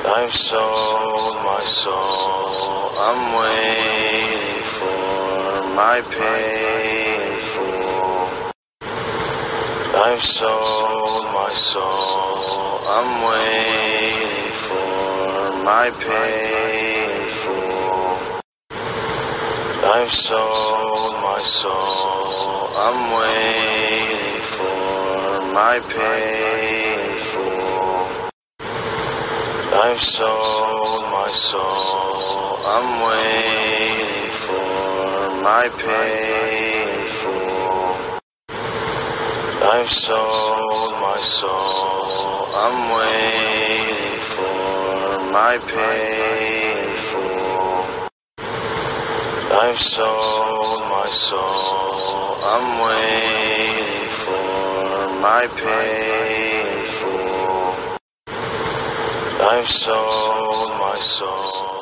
I've sold my soul, I'm waiting for my pay in full. I've sold my soul, I'm waiting for my pay in full. I've sold my soul, I'm waiting for my pay in full. I've sold my soul, I'm waiting for my pay in full. I've sold my soul, I'm waiting for my pay in full. I've sold my soul, I'm waiting for my pay in full. I've sold my soul.